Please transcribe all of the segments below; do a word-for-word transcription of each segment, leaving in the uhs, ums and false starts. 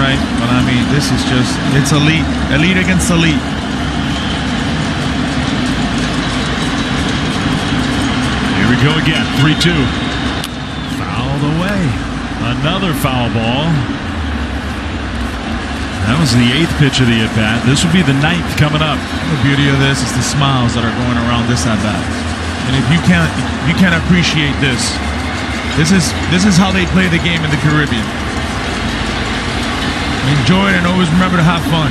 right? But I mean, this is just, it's elite. Elite against elite. Here we go again, three two. Fouled away. Another foul ball. That was the eighth pitch of the at-bat. This would be the ninth coming up. The beauty of this is the smiles that are going around this at-bat. And if you can't, if you can't appreciate this, this is this is how they play the game in the Caribbean. Enjoy it and always remember to have fun.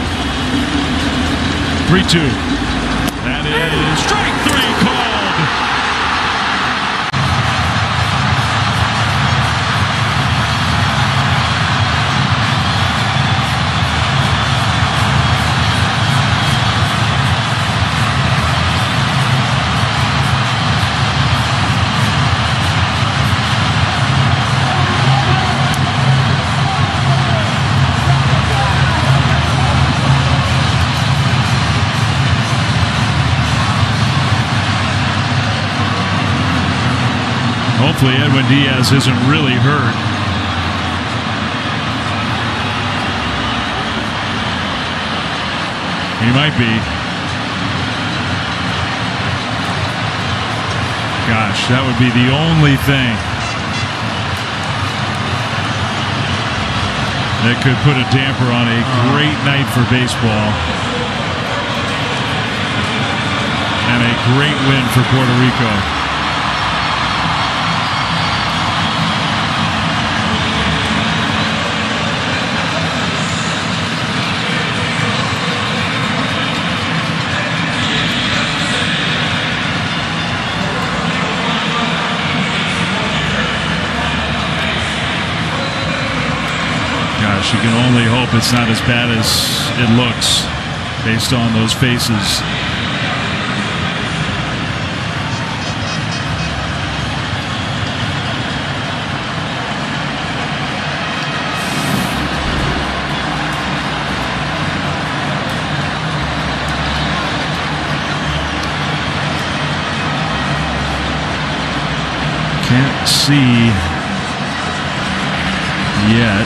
three two. That is strike three called. Hopefully Edwin Diaz isn't really hurt. He might be. Gosh, that would be the only thing that could put a damper on a great night for baseball and a great win for Puerto Rico. You can only hope it's not as bad as it looks based on those faces. Can't see yet.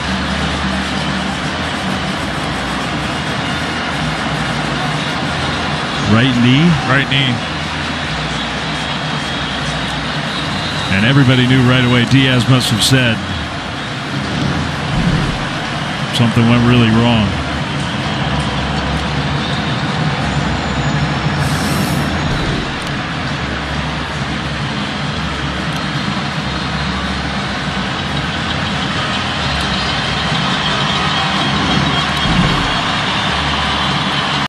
Right knee? Right knee. And everybody knew right away. Diaz must have said something went really wrong.